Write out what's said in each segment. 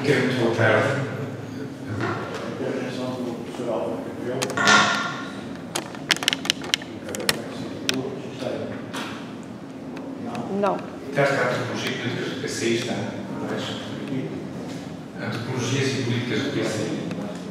quero muito boa tarde. Não. Está a antropologia e políticas do PCI, está abaixo. Antropologias e políticas do PCI.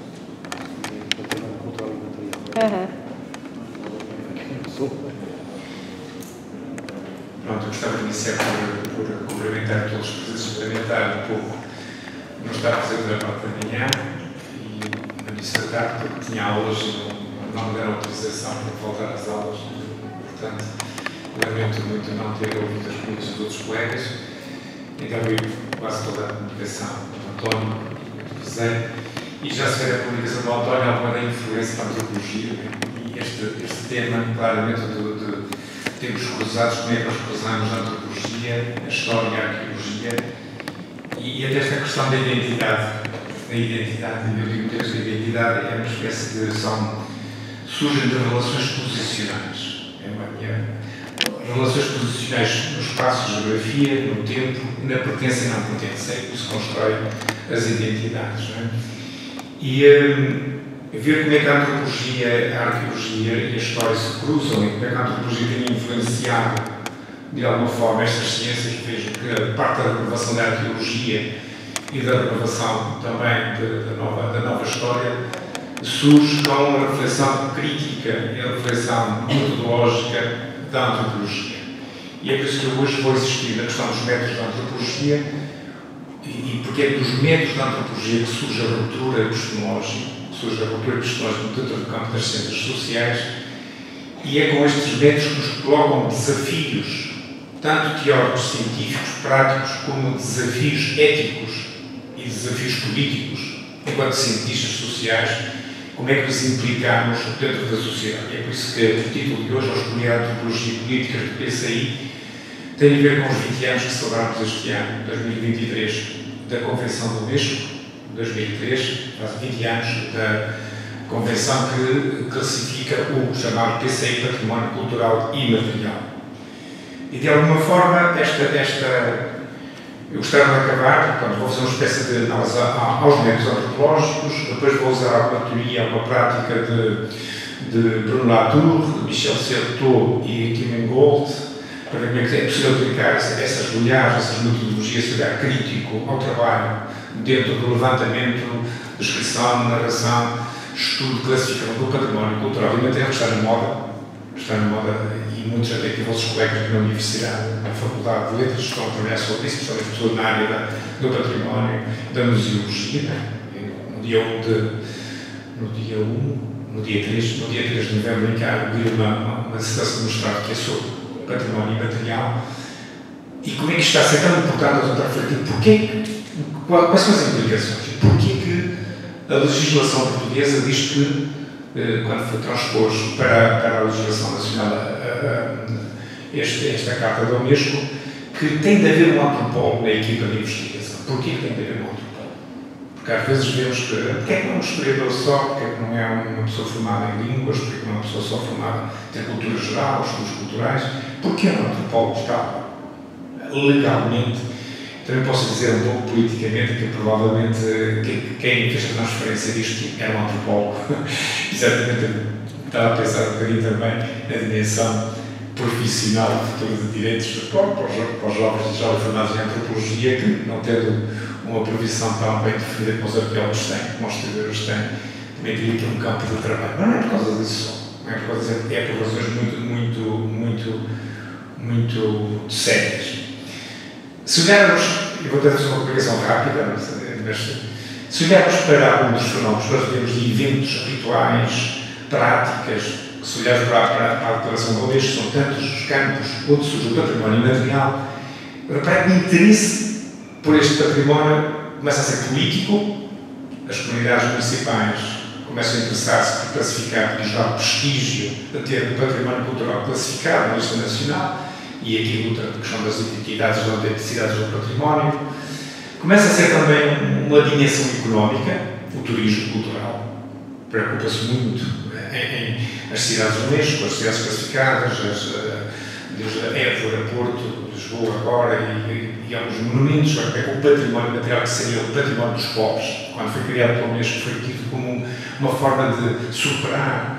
Pronto, eu gostava de iniciar por cumprimentar todos os presentes, lamentar um pouco não estar presente na parte da manhã e não disse à tarde porque tinha aulas e não me deram autorização para voltar às aulas. Portanto, lamento muito não ter ouvido as comunicações dos outros colegas. Então, eu quase toda a comunicação do António, do José, e já se vê a comunicação do António alguma da influência da antropologia, né? E este tema, claramente, de tempos cruzados, como é que nós cruzamos a antropologia, a história e a arqueologia, e até esta questão da identidade. A identidade, eu digo muitas vezes, a identidade é uma espécie de. Surgem de relações posicionais. Relações posicionais no espaço, geografia, no tempo, na pertença e não pertença. É que se constrói as identidades. Não é? E ver como é que a antropologia, a arqueologia e a história se cruzam e como é que a antropologia tem influenciado, de alguma forma, estas ciências. Vejo que a parte da renovação da arqueologia e da renovação também da nova história surge com uma reflexão crítica e a reflexão metodológica da antropologia. E é por isso que eu hoje vou insistir na questão dos métodos da antropologia e porque é dos métodos da antropologia que surge a ruptura epistemológica, dentro do campo das ciências sociais, e é com estes métodos que nos colocam desafios, tanto teóricos, científicos, práticos, como desafios éticos e desafios políticos, enquanto cientistas sociais, como é que nos implicamos dentro da sociedade. É por isso que o título de hoje, ao escolher a antropologia política do PCI, tem a ver com os 20 anos que celebramos este ano, 2023, da Convenção do Unesco, 2003, faz 20 anos da Convenção que classifica o chamado PCI Património Cultural Imaterial. E de alguma forma, eu gostava de acabar, portanto, vou fazer uma espécie de análise aos métodos antropológicos, depois vou usar alguma teoria, alguma prática de Bruno Latour, de Michel Certeau e Kim Gold, para ver como é que é possível aplicar essas olhares, essas metodologias, esse olhar crítico ao trabalho dentro do levantamento, descrição, narração, estudo, classificação do património cultural e material que está na moda, e muitos até aqui vossos colegas na Universidade, na Faculdade de Letras, estão a trabalhar sobre isso, especialmente pessoas na área do património, da museologia. No dia 3 de novembro, em que há uma dissertação do mestrado que é sobre património imaterial. E como é que está a ser tão importante a refletir? Quais são as implicações? Porquê que a legislação portuguesa diz que, quando foi transposto para a legislação nacional esta Carta da Unesco, que tem de haver um antropólogo na equipa de investigação? Porquê que tem de haver um antropólogo? Porque às vezes vemos que, porque é que não é um historiador só, porque é que não é uma pessoa formada em línguas, porque é que não é uma pessoa só formada em cultura geral, estudos culturais, porque um antropólogo está legalmente. Também posso dizer um pouco politicamente que provavelmente quem fez a transferência disto era um antropólogo. Exatamente, estava a pensar um bocadinho também na dimensão profissional do futuro de direitos para os jovens já formados em antropologia, que não tendo uma profissão tão bem definida como os arqueólogos têm, como os historiadores têm, também teria que um campo de trabalho. Mas não é por causa disso só, não é por causa disso, é por razões muito sérias. Se olharmos, eu vou fazer uma publicação rápida, mas se olharmos para alguns dos fenómenos, nós vemos de eventos rituais, práticas, se olharmos para a declaração da Unesco, são tantos os campos onde surge o património imaterial, repare que o interesse por este património começa a ser político, as comunidades municipais começam a interessar-se por classificar, por dar prestígio a ter o património cultural classificado na lista nacional, e aqui luta a questão das identidades, das autenticidades do património. Começa a ser também uma dimensão económica, o turismo cultural. Preocupa-se muito em as cidades Unesco, as cidades classificadas, desde Évora, Porto, Lisboa agora, e digamos, monumentos, o património material que seria o património dos povos, quando foi criado pela Unesco, foi tido como uma forma de superar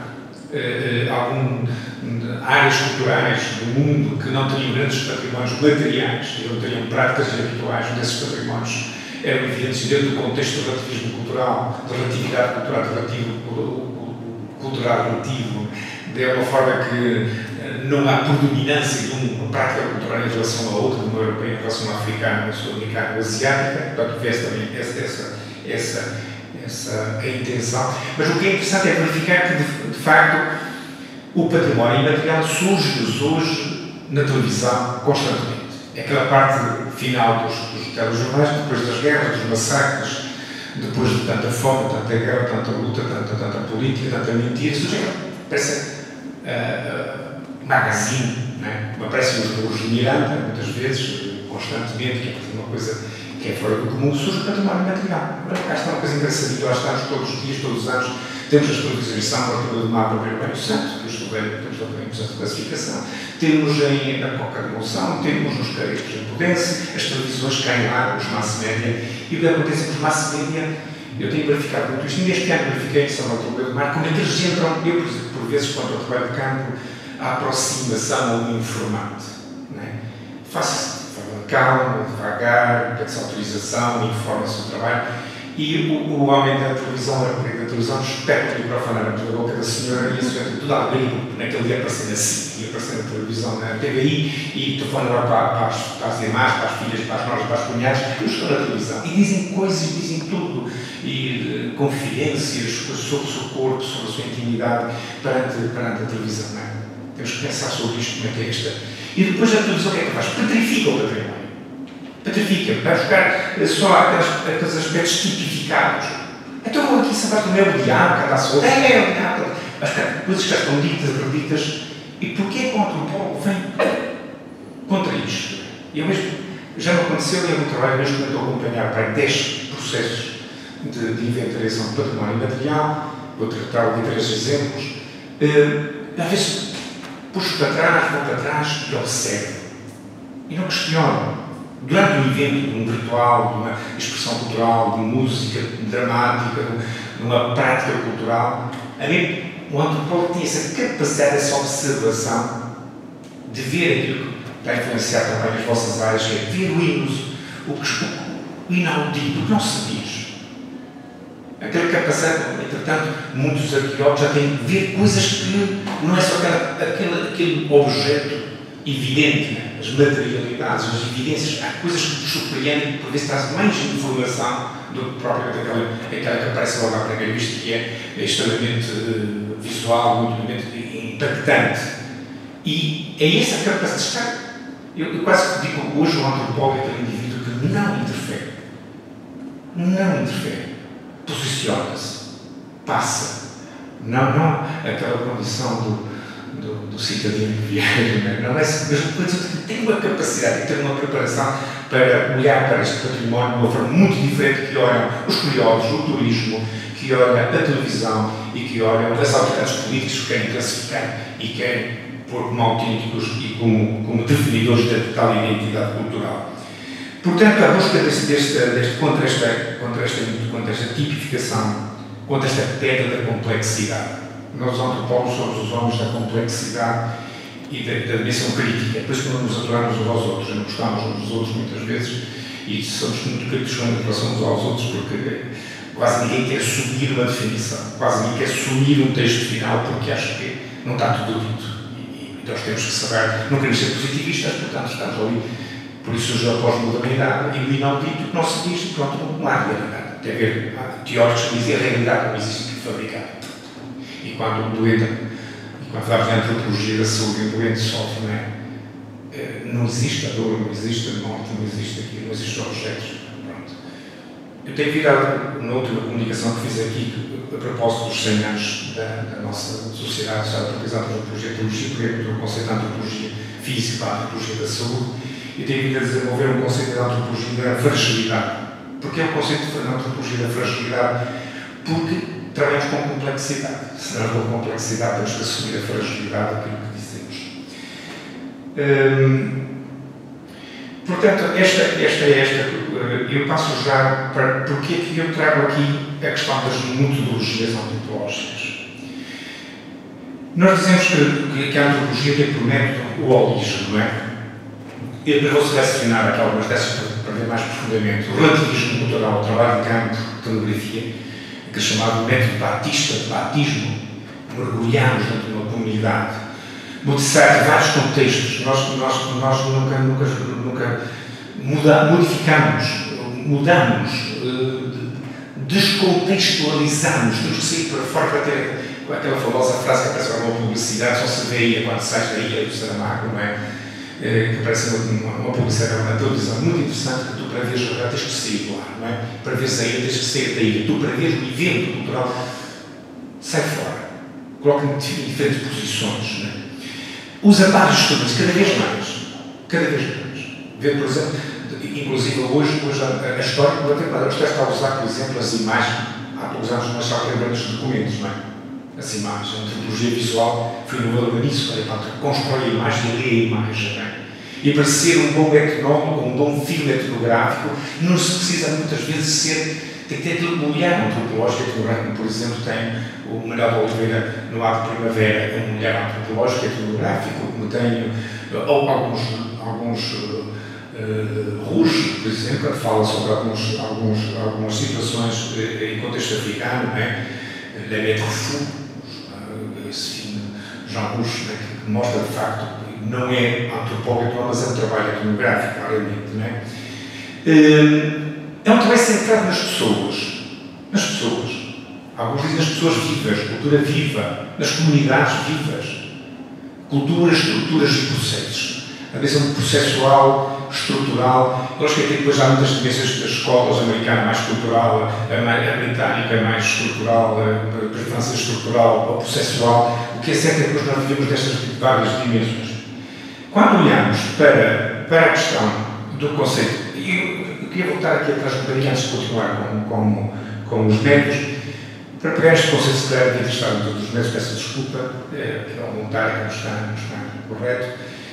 áreas culturais do mundo que não teriam grandes patrimónios materiais e não teriam práticas habituais desses patrimónios eram evidentes dentro do contexto do relativismo cultural, da relatividade cultural, do relativo cultural relativo, de uma forma que não há predominância de uma prática cultural em relação a outra, de uma europeia em relação à africana, à sul-americana, à asiática, portanto, tivesse também essa a intenção. Mas o que é interessante é verificar que, de facto, o património imaterial surge-nos hoje na televisão constantemente. É aquela parte final dos telejornais, depois das guerras, dos massacres, depois de tanta fome, tanta guerra, tanta luta, tanta política, tanta mentira, parece magazine, né? Aparecem os de Miranda, muitas vezes, constantemente, que é uma coisa que é fora do comum, surge o património material. Agora, cá está uma coisa engraçadinha, lá estamos todos os dias, todos os anos, temos as televisões de São Bartolomeu do Mapa, Banho Santo, temos também o processo de classificação, temos na Coca de Monção, temos nos Careiros em Pudência, as televisões caem lá, os mass media, e o que acontece é que os mass media, eu tenho verificado muito isto, neste ano verifiquei em São Bartolomeu do Mar, como é que eles entram, eu por vezes, quando eu trabalho de campo, a aproximação ao informante. Né? Faça-se de forma calma, devagar, pede-se autorização, informa-se do trabalho. E o homem da televisão, a rapariga da televisão, espeta o microfone na boca da senhora e a senhora tem tudo a abrir, naquele dia aparecendo assim, ia aparecendo na televisão, na TVI, e telefona lá para as irmãs, para as filhas, para as noras, para as cunhadas, e estão na televisão. E dizem coisas, dizem tudo, e confidências sobre o seu corpo, sobre a sua intimidade, perante a televisão. Não é? Temos que pensar sobre isto, como é que é esta. E depois a televisão, o que é que faz? Petrifica o património. Petrifica, vai buscar só aqueles aspectos tipificados. Então aqui São Bartolomeu é o diabo, que anda solto. É o diabo. Mas coisas que já estão ditas, acreditas. E porquê que o antropólogo vem contra isto? Eu mesmo, já me aconteceu, e é um trabalho mesmo que eu estou a acompanhar para 10 processos de inventariação de património material, vou tratar de 3 exemplos. Às vezes puxo para trás, vou para trás e observo. E não questiono. Durante um evento, de um ritual, de uma expressão cultural, de música dramática, de uma prática cultural, a mim, o antropólogo tinha essa capacidade, essa observação de ver aquilo que está a influenciar também as vossas áreas, que é ver o inaudito, o que não se diz. Aquela capacidade, entretanto, muitos arqueólogos já têm de ver coisas que não é só aquele objeto evidente, né? As materialidades, as evidências, há coisas que nos surpreendem e por vezes trazem mais informação do que propriamente aquela que aparece logo à primeira vista, que é extremamente visual, muito impactante. E é essa capacidade de estar. Eu quase que digo hoje o antropólogo é aquele indivíduo que não interfere. Não interfere. Posiciona-se. Passa. Não aquela condição do cidadão viário, não é? Mas tem uma capacidade, tem uma preparação para olhar para este património de uma forma muito diferente, que olham os curiosos, o turismo, que olham a televisão e que olham as autoridades políticas que querem classificar e querem pôr como autênticos e como definidores da total identidade cultural. Portanto, a busca contra esta tipificação, contra esta pedra da complexidade. Nós, antropólogos, somos os homens da complexidade e da dimensão crítica. Por isso que não nos aturamos uns aos outros, não gostamos uns dos outros muitas vezes e somos muito críticos em relação uns aos outros, porque quase ninguém quer assumir uma definição, quase ninguém quer assumir um texto final, porque acha que não está tudo dito. E nós temos que saber, não queremos ser positivistas, portanto, estamos ali. Por isso surge a pós-modernidade e o inaudito que não se diz, pronto, não há realidade. Tem a ver, teóricos que dizem a realidade não existe que fabricar. E quando o doente, quando falamos de antropologia da saúde, o doente sofre, não é? Não existe a dor, não existe a morte, não existe aquilo, não existem objetos. Pronto. Eu tenho virado, na última comunicação que fiz aqui, a propósito dos 100 anos da nossa sociedade, já utilizamos a antropologia e a teologia, porque o conceito de antropologia física para a antropologia da saúde, eu tenho vindo a desenvolver um conceito de antropologia da fragilidade. Porquê o conceito de antropologia da fragilidade? Porque trabalhamos com complexidade. Se não com complexidade, temos que assumir a fragilidade daquilo que dizemos. Portanto, eu passo já para porque é que eu trago aqui a questão das metodologias antropológicas. Nós dizemos que a antropologia tem por método o holismo, não é? E depois vou selecionar aqui algumas dessas para ver mais profundamente. O relativismo cultural, o trabalho de campo, etnografia, que é chamado método batista, de batismo, mergulhamos dentro de uma comunidade, modificar vários contextos. Nós nunca mudamos, descontextualizamos, temos que sair para fora para ter aquela famosa frase que aparece uma publicidade, só se vê aí quando sais da ilha do Saramago, não é? Que parece uma publicidade na televisão muito interessante, que tu para veres a verdade tens que sair de lá, não é? Para veres a ilha tens que sair da ilha, tu para veres o evento cultural sai fora, coloca-me em diferentes posições, não é? Usa vários instrumentos, cada vez mais. Vê, por exemplo, inclusive hoje a história, o está a usar, por exemplo, as imagens, há poucos anos nós só lembramos dos documentos, não é? As imagens, a antropologia visual foi inovadora nisso, constrói a imagem e lê a imagem, não é? E para ser um bom etnólogo, um bom filme etnográfico, não se precisa muitas vezes tem que ter aquele olhar antropológico etnográfico, por exemplo, tem o Manuel de Oliveira no Arte de Primavera, um olhar antropológico etnográfico, como tenho alguns Rouge, por exemplo, que fala sobre algumas situações em contexto africano, não é? Le Maître Fou, esse filme Jean Rouge, né, que mostra de facto que não é antropólogo, mas é um trabalho etnográfico, claramente, não é? É um trabalho centrado nas pessoas. Alguns dizem nas pessoas vivas, cultura viva, nas comunidades vivas, culturas, estruturas e processos. A visão processual, estrutural, eu acho que aqui depois há muitas dimensões das escolas, a americana mais cultural, a britânica mais estrutural, a francesa estrutural, a processual. O que é certo é que nós vivemos destas várias dimensões. Quando olhamos para a questão do conceito, eu queria voltar aqui atrás um bocadinho antes de continuar com os métodos, para pegar este conceito, se calhar, de interessar dos métodos, peço desculpa, que é voluntário, que não está correto.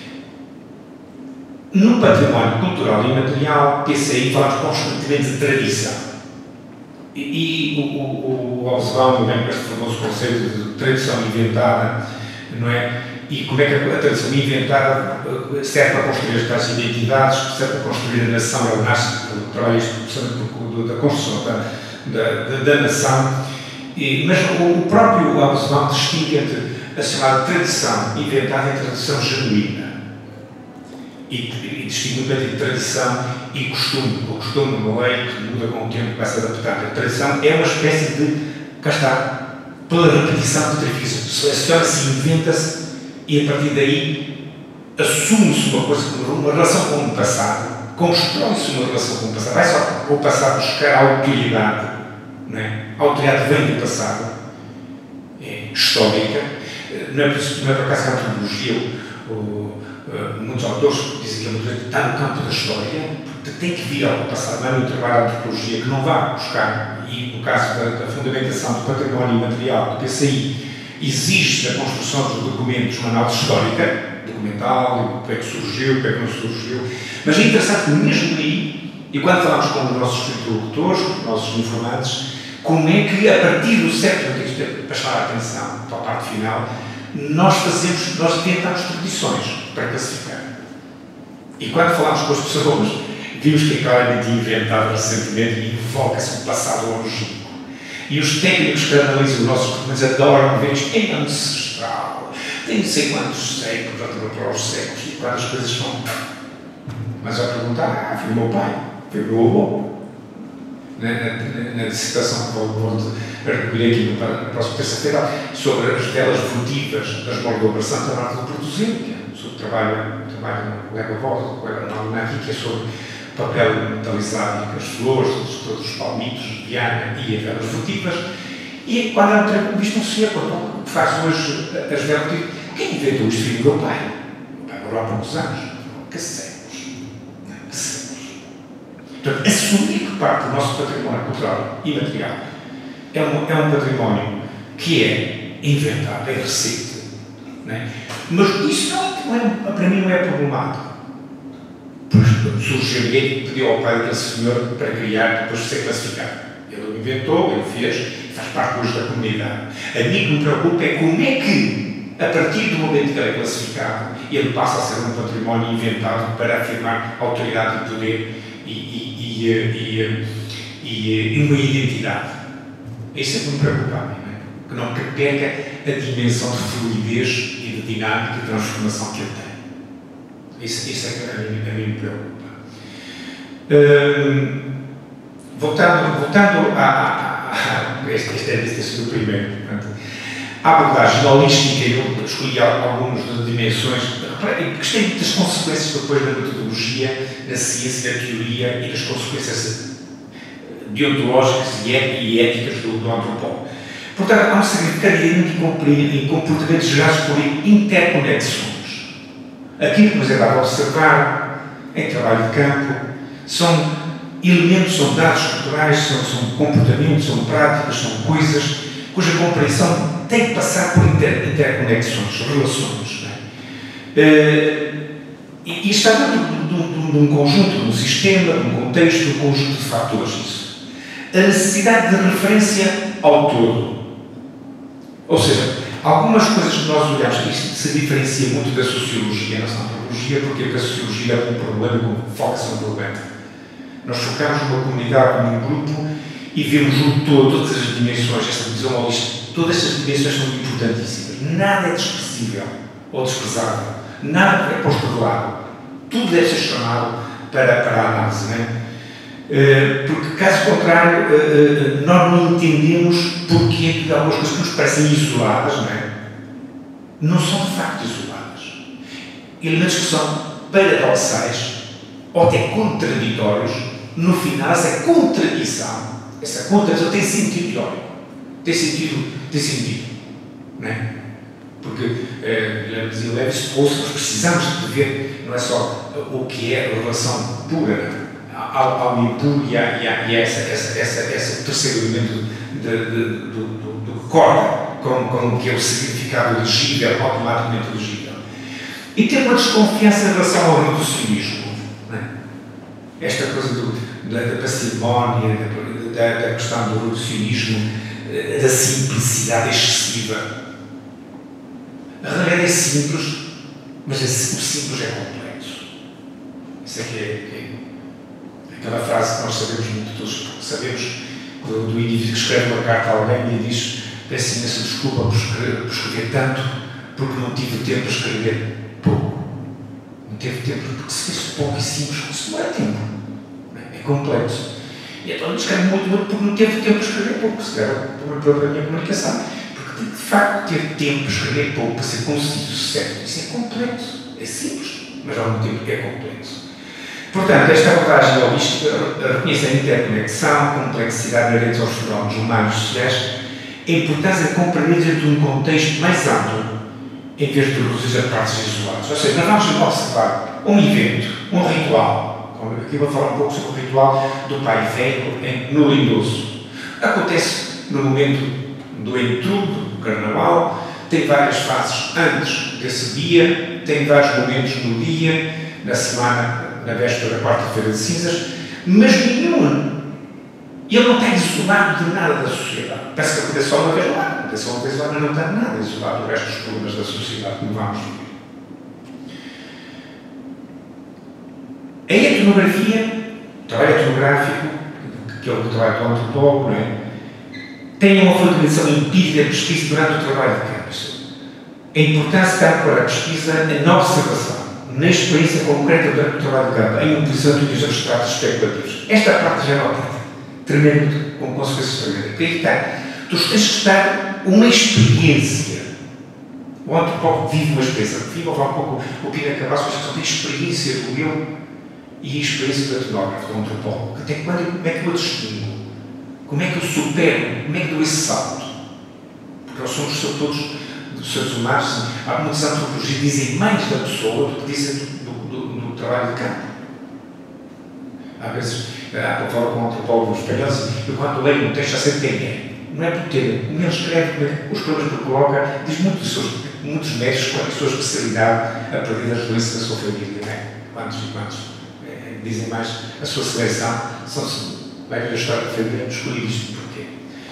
No património cultural e material, PCI, falamos constantemente de tradição. E o Hobsbawm vem com este famoso conceito de tradição inventada, não é? E como é que a tradição inventada serve para construir as tais identidades, serve para construir a nação, ela nasce pelo trabalho da construção da nação. Mas o próprio Hobsbawm distingue entre a chamada tradição inventada e a tradição genuína. E distingue entre tradição e costume. O costume, uma lei que muda com o tempo, vai se adaptar. A tradição é uma espécie de, cá está, pela repetição de tradição. Seleciona-se, inventa-se e a partir daí assume-se uma coisa, uma relação com o passado, constrói-se uma relação com o passado. Vai só o passado buscar a autoridade, não é? A autoridade vem do passado, é histórica. Não é por acaso que a antropologia, muitos autores dizem que a antropologia está no campo da história, porque tem que vir ao passado. Não é um trabalho de antropologia que não vá buscar, e no caso da fundamentação do património material, do PCI, exige a construção dos documentos, uma análise histórica, documental, o que é que surgiu, o que é que não surgiu. Mas é interessante que mesmo aí, e quando falamos com os nossos interlocutores, com os nossos informantes, como é que a partir do século, para chamar a atenção para a parte final, nós inventamos tradições para classificar. E quando falamos com as pessoas, vimos que é claramente inventado recentemente e invoca-se um passado longínquo. E os técnicos que analisam os nossos documentos adoram ver isto em ancestral. Tem não sei quantos séculos, já estou para os séculos, e quantas coisas são. Mas a perguntar, foi o meu pai, foi o meu avô. Na dissertação que vou recolher aqui na próxima terça-feira, sobre as velas votivas das Moldovas Santa Marta do Produzir, que é sobre o trabalho do colega voz, do colega Manuel aqui, que é sobre o papel metalizado e as flores, todos os palmitos de Viana e as velas votivas. E quando era visto um senhor que faz hoje as velas votivas, quem inventou isto foi o meu pai. O meu pai morou há poucos anos, que séculos. Portanto, assumir que parte do nosso património cultural e material é um património que é inventado, é recente, não é? Mas isso para mim não é problemático. Depois surgiu alguém que pediu ao pai daquele senhor para criar, depois de ser classificado. Ele inventou, ele fez, faz parte hoje da comunidade. A mim que me preocupa é como é que, a partir do momento que ele é classificado, ele passa a ser um património inventado para afirmar autoridade e poder e uma identidade. Isso é que me preocupa a mim, não é? Que não perca a dimensão de fluidez e de dinâmica e transformação que ele tem. Isso é que a mim me preocupa. Voltando este é o primeiro. A abordagem holística, eu escolhi algumas das dimensões. Gostei das consequências depois na metodologia, na ciência, na teoria e das consequências deontológicas e éticas do antropólogo. Portanto, há um significado em comportamentos gerados por interconexões. Aquilo que nos é dado a observar em trabalho de campo são elementos, são dados culturais, são comportamentos, são práticas, são coisas cuja compreensão tem que passar por interconexões, relações. Não é? E está dentro de um conjunto, de um sistema, de um contexto, de um conjunto de fatores. Isso. A necessidade de referência ao todo. Ou seja, algumas coisas que nós olhamos, isto se diferencia muito da sociologia, da nossa antropologia, porque a sociologia é um problema que foca-se no problema. Nós focamos numa comunidade, num grupo, e vemos o todo, todas as dimensões, esta visão holística, todas estas dimensões são importantíssimas. Nada é desprezível ou desprezável. Nada é posto de lado. Tudo deve ser chamado para a análise, não é? Porque, caso contrário, nós não entendemos porque algumas coisas que nos parecem isoladas, não é? Não são de facto isoladas. Elementos que são paradoxais ou até contraditórios, no final, essa contradição tem sentido teórico. Tem sentido. Não é? Porque, dizia Levi-Strauss, nós precisamos de ver, não é só o que é a relação pura ao impuro e a esse terceiro elemento do que corta, com o que é o significado legível, automaticamente legível. E ter uma desconfiança em relação ao reducionismo. Não é? Esta coisa da parcimónia, da questão do reducionismo, da simplicidade excessiva. A realidade é simples, mas o simples é complexo. Isso é que é aquela frase que nós sabemos muito, todos sabemos, do indivíduo que escreve uma carta a alguém e diz: peço imensa desculpa por escrever tanto, porque não tive tempo para escrever pouco. Não teve tempo, porque se fez pouco e simples, isso não é tempo. É complexo. E então escreve muito porque não teve tempo para escrever pouco, se calhar pela minha comunicação. Porque de facto ter tempo para escrever pouco, para ser conciso, certo, isso é complexo. É simples, mas ao mesmo tempo é complexo. Portanto, esta abordagem holística reconhece a interconexão, a complexidade inerente aos fenómenos humanos e sociais, a importância de compreender dentro de um contexto mais amplo, em vez de reduzir a partes isoladas. Ou seja, nós vamos observar um evento, um ritual. Aqui vou falar um pouco sobre o ritual do Pai Velho no Lindoso. Acontece no momento do entrudo, do Carnaval, tem várias fases antes desse dia, tem vários momentos no dia, na semana, na véspera da quarta-feira de cinzas, mas nenhuma. Ele não está isolado de nada da sociedade. Parece que acontece só uma vez lá. Acontece só uma vez lá, mas não está nada isolado do resto dos problemas da sociedade, como vamos ver. A etnografia, o trabalho etnográfico, que é o trabalho do antropólogo, não é? Tem uma fundamentação empírica da pesquisa durante o trabalho de campo. A importância está para a pesquisa na observação, na experiência concreta durante o trabalho de campo, em oposição a teorias abstratas especulativas. Esta parte já é uma parte tremenda, com consequências tremendas. Porque aí está. Tu tens que estar uma experiência. O antropólogo vive uma experiência. Vive um pouco o Pina Cavasso, mas só tem experiência do eu e a experiência do etnógrafo, do antropólogo. Até quando, como é que eu distingo? Como é que eu supero? Como é que dou esse salto? Porque nós somos todos seres humanos. Há muitas antropologias que dizem mais da pessoa do que dizem do trabalho de campo. Às vezes, há pouco falo com um antropólogo espanhol, eu quando leio um texto já sei quem é. Não é por ter, como ele escreve, os problemas que coloca, diz muitos médicos com a sua especialidade a partir das doenças da sua família, não é? Quantos e quantos dizem mais a sua seleção, vai ver a história de Federer, escolhi isto porquê.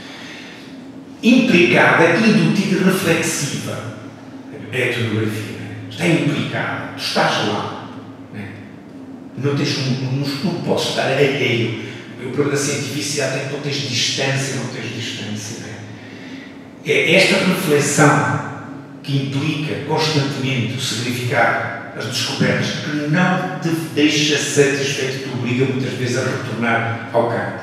Implicada, indutida e reflexiva. É a etnografia. Está implicada. Tu estás lá. Não podes estar alheio. O problema da cientificidade é que não tens distância, É esta reflexão que implica constantemente o significado, as descobertas, que não te deixa satisfeito, te obriga muitas vezes a retornar ao campo.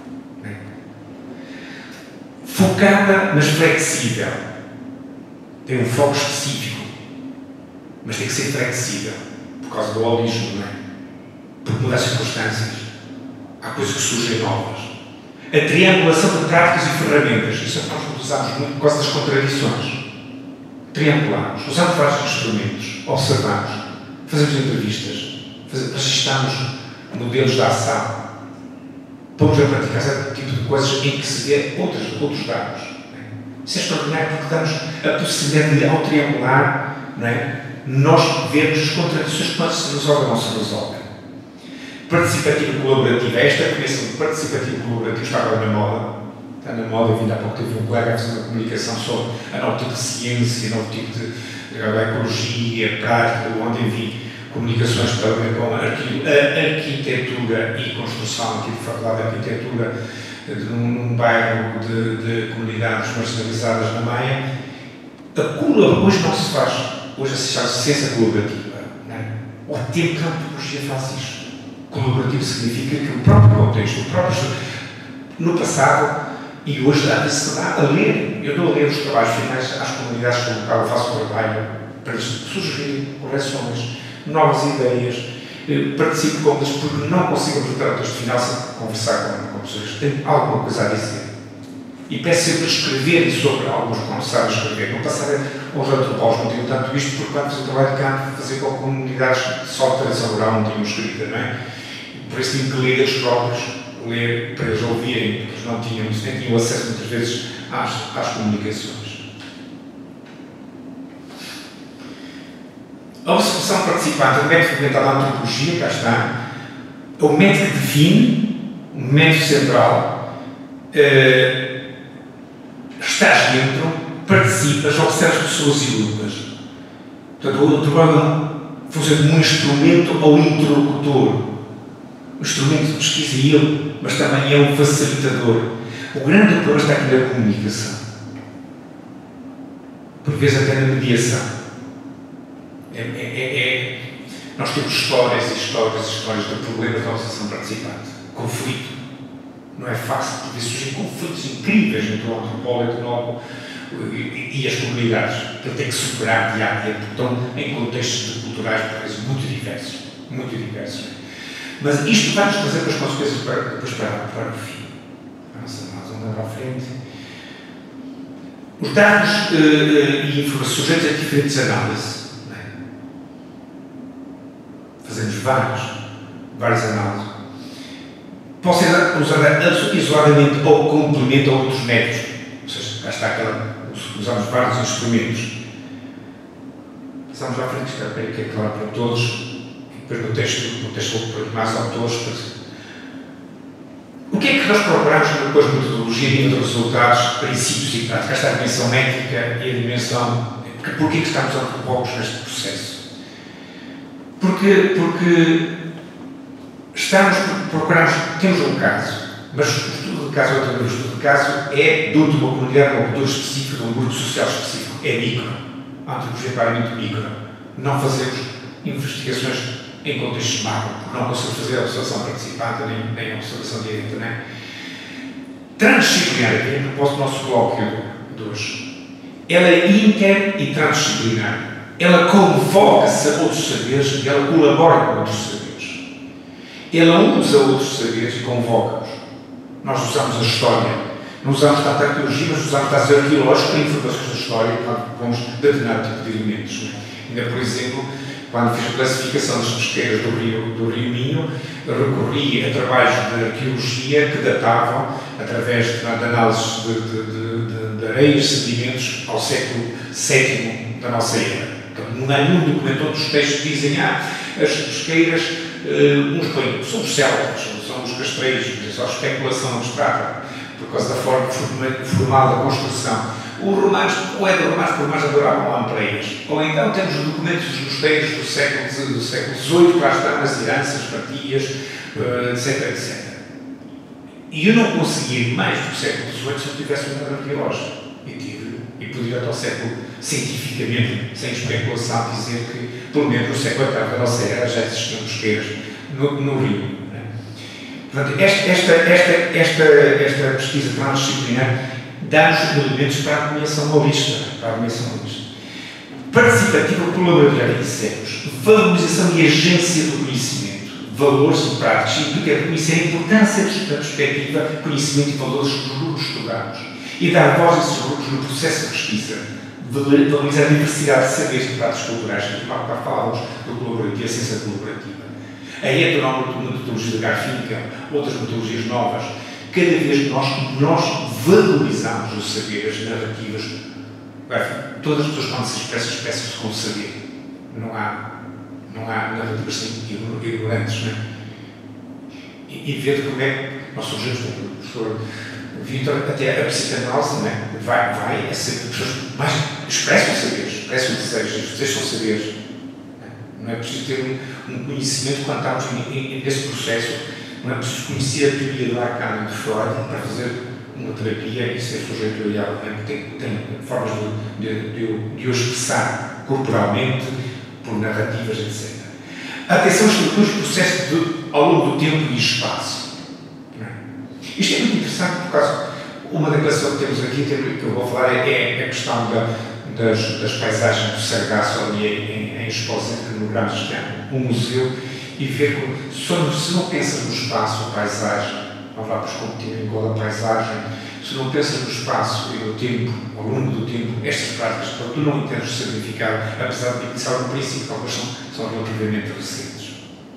Focada, mas flexível. Tem um foco específico, mas tem que ser flexível, por causa do holismo, Porque mudam as circunstâncias. Há coisas que surgem novas. A triangulação de práticas e ferramentas. Isso é que nós usamos muito por causa das contradições. Triangulamos, usamos vários instrumentos, observamos, fazemos entrevistas, registamos modelos de ação, pomos a praticar certo tipo de coisas em que se vê outros dados. Isso é extraordinário porque damos a possibilidade de, ao triangular, nós vermos as contradições que se resolvem ou não se resolvem. Participativo colaborativo. Esta comissão de participativo colaborativo está agora na moda. Está na moda. Eu vim há pouco tempo um colega a fazer uma comunicação sobre a novo tipo de ciência, novo tipo de ecologia, prática, onde vi comunicações para ver com a arquitetura e construção aqui de Faculdade de Arquitetura num bairro de comunidades marginalizadas na Maia. Hoje não se faz. Hoje se chama ciência colaborativa. Ao tempo que a antropologia faz isto. Colaborativo significa que o próprio contexto, no passado e hoje dá-se a ler. Eu dou a ler os trabalhos finais às comunidades com o qual eu faço o trabalho para sugerir correções, novas ideias, participo com eles porque não consigo apresentar o texto final sem conversar com pessoas que têm alguma coisa a dizer. E peço sempre escreverem sobre alguns que não sabem escrever, não passar aos antropólogos, não tinham tanto isto porque quando fiz o trabalho de campo, fazer com comunidades só de tradição oral não tinham escrita, Por isso tinha que ler eles próprios, ler para eles ouvirem, porque eles não tinham, nem tinham acesso muitas vezes às comunicações. A observação participante é o método fundamental da antropologia, cá está, é o método que define, o método central, estás dentro, participas, observas pessoas e lutas. Portanto, o antropólogo funciona como um instrumento ou interlocutor. O instrumento de pesquisa é ele, mas também é um facilitador. O grande problema está aqui na comunicação. Por vezes até na mediação. Nós temos histórias de problemas da observação participante. Conflito. Não é fácil, porque surgem conflitos incríveis entre o antropólogo, o etnólogo e as comunidades. Ele tem que superar dia a dia, porque estão em contextos culturais, por vezes, muito diversos. Mas isto vai-nos trazer as consequências depois para o fim. Vamos andar à frente. Os dados e informações sujeitos a diferentes análises. Fazemos várias análises. Pode ser usada isoladamente ou complemento a outros métodos. Ou seja, cá está usamos vários instrumentos. Passamos à frente, espero que é claro para todos. Depois no texto vou mais autores. O que é que nós procuramos depois de metodologia, nível de resultados, princípios e práticas? Esta é a dimensão métrica e a dimensão... Porquê que estamos antropólogos neste processo? Porque temos um caso, mas o estudo de caso, o estudo de caso é dentro de uma comunidade, uma cultura específica, de um grupo social específico. É micro. A antropologia é claramente micro. Não fazemos investigações em contextos macro, porque não consigo fazer a observação participante nem a observação direta, Transdisciplinar, que é a propósito do nosso colóquio de hoje. Ela é inter e transdisciplinar. Ela convoca-se a outros saberes e ela colabora com outros saberes. Ela usa outros saberes e convoca-os. Nós usamos a história. Não usamos tanto a arqueologia, mas usamos dados arqueológicos para informações da história quando vamos determinado tipo de elementos. Ainda, por exemplo, quando fiz a classificação das pesqueiras do Rio Minho, recorri a trabalhos de arqueologia que datavam, através de análises de areias e sedimentos, ao século VII da nossa era. Portanto, não há nenhum documento onde os textos dizem as pesqueiras uns põem, são os celtas, são os castreiros, só a especulação abstrata, por causa da forma formal da construção. Os romanos, ou é de romanos, por mais adoravam lampreias. Ou então temos documentos dos mosteiros do século XVIII, que lá estão as heranças, partias, etc, etc. E eu não consegui ir mais do século XVIII se eu tivesse uma arqueológica. E podia até ao século, cientificamente, sem especulação, dizer que, pelo menos no século VIII da nossa era, já existiam mosqueiras no Rio. Né? Portanto, esta pesquisa transdisciplinar dá-nos elementos para a nomeação maurista. Participativa, colaborativa, dissemos, valorização e agência do conhecimento, valores e práticas, implica reconhecer a importância da perspectiva, conhecimento e valores dos grupos estudados e dar voz a esses grupos no processo de pesquisa, valorizar a diversidade de saberes e práticas culturais, que há falávamos do colaborativo, a ciência colaborativa, a heterometodologia garfínica, outras metodologias novas. Cada vez nós valorizamos os saberes, narrativas. Todas as pessoas, quando se expressam-se com saber. Não há narrativas ignorantes, não é? E ver como é que nós surgimos, como o professor Vítor, até a psicanálise, não é? Vai a ser que as pessoas mais expressam saberes, expressam desejos, deixam saberes. Não é preciso ter um conhecimento quando estamos nesse processo. Não é preciso conhecer a teoria do Lacan e de Freud para fazer uma terapia e ser sujeito a ela. Tem formas de o expressar corporalmente, por narrativas, etc. Atenção às estruturas de processo ao longo do tempo e espaço. Isto é muito interessante, por causa uma declaração que temos aqui, que eu vou falar, é a questão das paisagens do Sargasso ali em Esposende, que no Grande Estado, um museu, e ver como, se não pensas no espaço, a paisagem, vamos lá para os continentes, igual a paisagem, se não pensas no espaço e no tempo, ao longo do tempo, estas práticas, quando tu não entendes o significado, apesar de iniciar no princípio, algumas são relativamente recentes.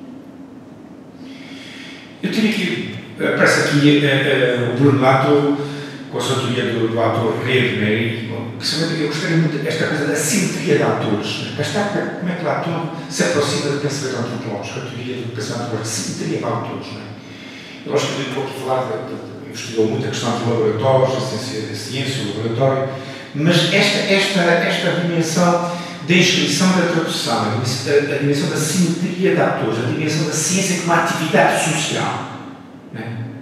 Eu tenho aqui, aparece aqui o Bruno Lato, com a sua teoria do autor Redner, que eu gostaria muito desta coisa da simetria de autores. Como é que o autor se aproxima do pensamento antropológico, a teoria do pensamento antropológico, a simetria de autores. Eu acho que ele pouco falar, investigou muito a questão dos laboratórios, a ciência, o laboratório, mas esta dimensão da inscrição e da tradução, a dimensão da simetria de autores, a dimensão da ciência como atividade social. Não é?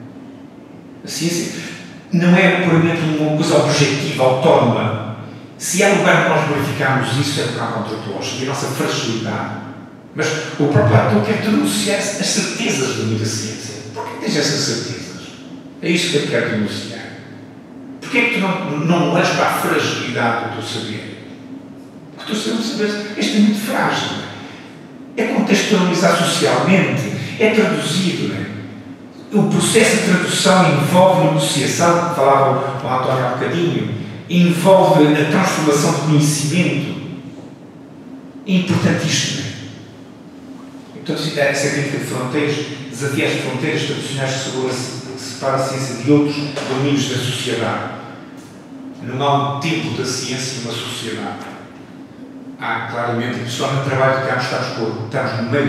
A ciência não é puramente uma coisa objetiva, autónoma. Se há lugar para nós verificarmos isso, é no campo antropológico e a nossa fragilidade. Mas o próprio autor quer denunciar as certezas da minha ciência. Porquê tens essas certezas? É isso que ele quer denunciar. Porquê é que tu não olhas para a fragilidade do teu saber? Porque o teu saber este é muito frágil. É contextualizar socialmente, é traduzido, não é? O processo de tradução envolve negociação, que falava o António há bocadinho, envolve a transformação de conhecimento. É importantíssimo. Então, essa crítica de fronteiras, desafiar as fronteiras tradicionais que separa a ciência de outros domínios da sociedade. Não há um tempo da ciência numa sociedade. Há claramente, principalmente no trabalho que estamos no meio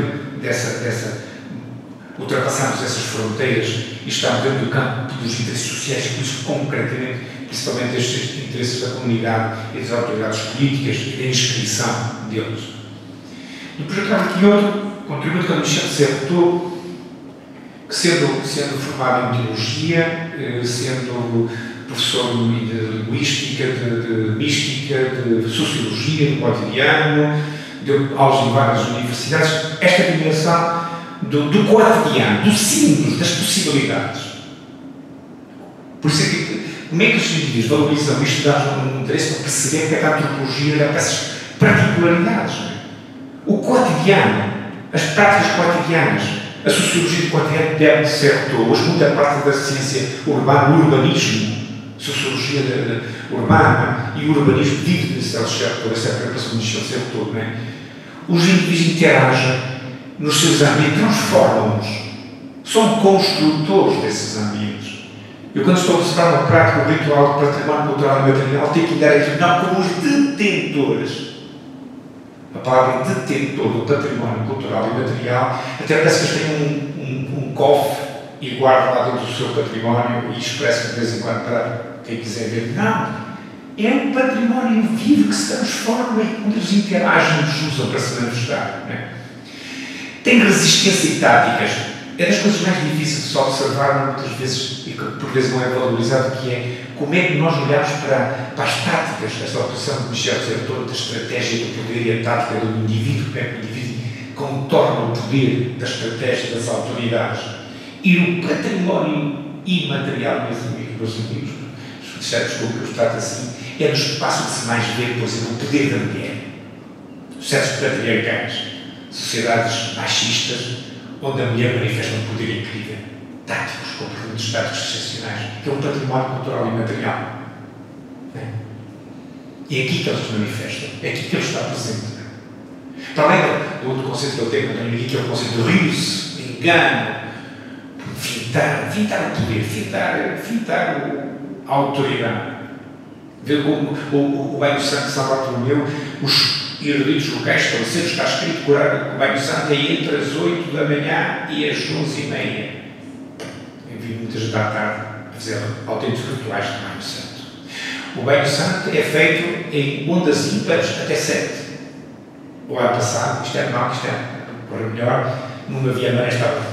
ultrapassamos essas fronteiras e estamos dentro do campo dos interesses sociais, por isso concretamente, principalmente estes interesses da comunidade e das autoridades políticas e da inscrição deles. Depois eu trago aqui outro contributo que eu me chamo de Sertor, que sendo formado em teologia, sendo professor de linguística, de mística, de sociologia, do cotidiano, deu aulas em várias universidades, esta dimensão do cotidiano, dos símbolos, das possibilidades. Por isso é que, como é que os indivíduos valorizam isto, dá um interesse para perceber que a antropologia dá essas particularidades. Não é? O cotidiano, as práticas cotidianas, a sociologia do cotidiano deve ser hoje muita parte da ciência urbana, o urbanismo, sociologia urbana e o urbanismo vive nesse certo, essa é a preocupação do certo, não é? Os indivíduos interagem nos seus ambientes, transformam-nos, são construtores desses ambientes. Eu, quando estou a observar uma prática, um ritual de património cultural e material, tenho que dar aqui não como os detentores. a palavra detentor do património cultural e material, até parece que eles têm um cofre e guardam lá dentro do seu património e expressam de vez em quando para quem quiser ver. Não! É um património vivo que se transforma e onde eles interagem e os usam para se manifestar. Não é? Tem resistência e táticas. É das coisas mais difíceis de se observar, muitas vezes, e que por vezes não é valorizado, que é como é que nós olhamos para as táticas, esta operação que Michel dizia toda, da estratégia do poder e a tática do indivíduo, como é que o indivíduo contorna o poder da estratégia das autoridades. E o património imaterial, meus amigos, desculpe que eu trato assim, é no espaço que se mais vê, por exemplo, o poder da mulher. Sucessos patriarcais, sociedades machistas, onde a mulher manifesta um poder incrível, táticos, comportamentos táticos excepcionais, que é um património cultural e material. É aqui que eles se manifestam, é aqui que ele está presente. Para além do outro conceito que eu tenho aqui, que é o conceito de ruse, engano, fintar o poder, fintar a autoridade. Ver como o Banho Santo de São Bartolomeu, os eruditos locais estabeleceram, está escrito que o Banho Santo é entre as 8 da manhã e as 11h30. Eu vi muita gente à tarde a fazer autênticos rituais de Banho Santo. O Banho Santo é feito em ondas ímpares até 7. O ano passado, isto correu melhor, numa via maré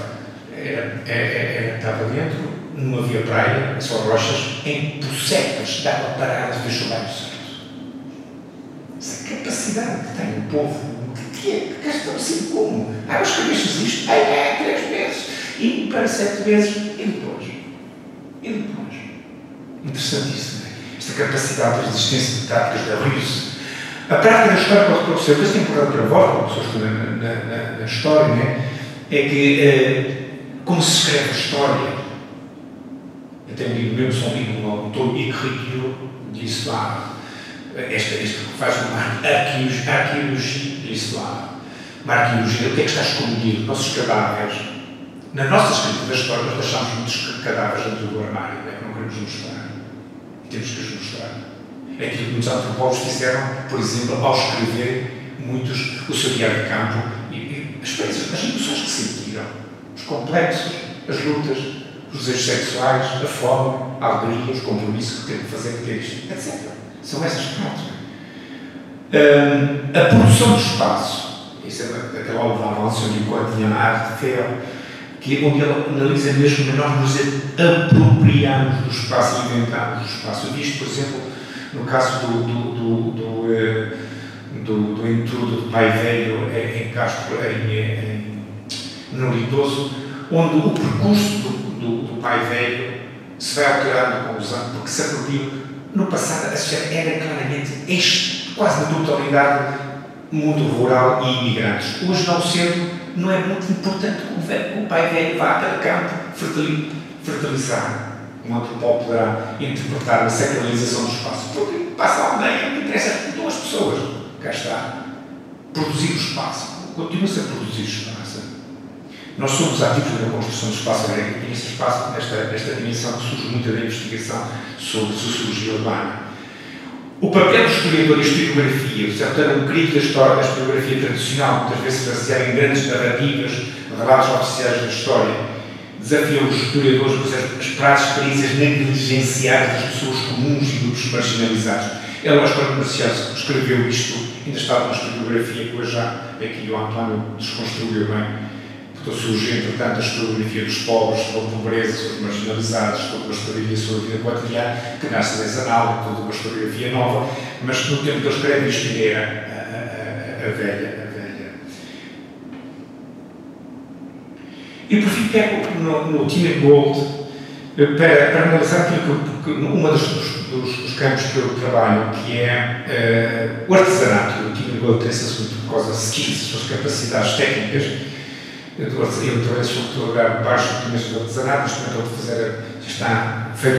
estava dentro, não havia praia, só rochas, em pocetas de água parada fez o Banho Santo. Essa capacidade que tem o povo, que estão assim como? Os cabeças isto, 3 vezes, e para 7 vezes, e depois. Interessantíssimo, esta capacidade de resistência de táticas da ruse. A prática da história pode professor, mas é importante para vós, como pessoas que estão na história, né? É que, como se escreve a história, eu tenho um livro meu, sou um livro, um autor Écriture de l'Histoire, este que faz uma arqueologia de l'Histoire, uma arqueologia, o que é que está escondido, nossos cadáveres. Na nossa escrita da história, nós deixamos muitos cadáveres dentro do armário, é que não queremos mostrar, e temos que os mostrar. É aquilo que muitos antropólogos fizeram, por exemplo, ao escrever o seu diário de campo, e as experiências, as emoções que sentiram, os complexos, as lutas, os desejos sexuais, a fome, a alegria, os compromissos que tem que fazer, que ter isto, etc. São essas práticas. A produção do espaço, isso é aquela obra de avanço onde o Quantiana Arte Feo, que é onde ele analisa mesmo que nós nos apropriamos do espaço e inventamos do espaço. Eu vi isto, por exemplo, no caso do entrudo do Pai Velho em Castro, no Lindoso, onde o percurso do Pai Velho se vai alterando com os anos, porque se apropria. No passado, a sociedade era claramente quase na totalidade mundo rural e imigrantes. Hoje, não sendo, não é muito importante que o Pai Velho vá para campo fertilizar. Um antropólogo poderá interpretar a sacralização do espaço, porque passa a aldeia, não interessa, estão as pessoas. Cá está. Produzir o espaço. Continua-se a produzir espaço. Nós somos ativos na construção do espaço agrícola e nesse espaço, nesta dimensão que surge muita da investigação sobre sociologia urbana. O papel do historiador e a historiografia, portanto, um crítico da história, da historiografia tradicional, muitas vezes baseado em grandes narrativas, relatos oficiais da história, desafia os historiadores para as experiências negligenciadas das pessoas comuns e grupos marginalizados. Ela, quando Marcial escreveu isto, ainda estava na historiografia, que hoje já aqui o António desconstruiu bem. Então surgiu, entretanto, a historiografia dos pobres, sobre a pobreza, sobre os marginalizados, toda uma historiografia sobre a vida cotidiana, que nasce da Zanal, toda uma historiografia nova, mas no tempo que ele escreve isto era a velha. E por fim pego no Timothy Gold para analisar um dos campos que eu trabalho, que é o artesanato. O Timothy Gold tem esse assunto por causa das skills, das suas capacidades técnicas. Eu trabalho sobre o lugar baixo do artesanato, mas também estou a fazer, já está feito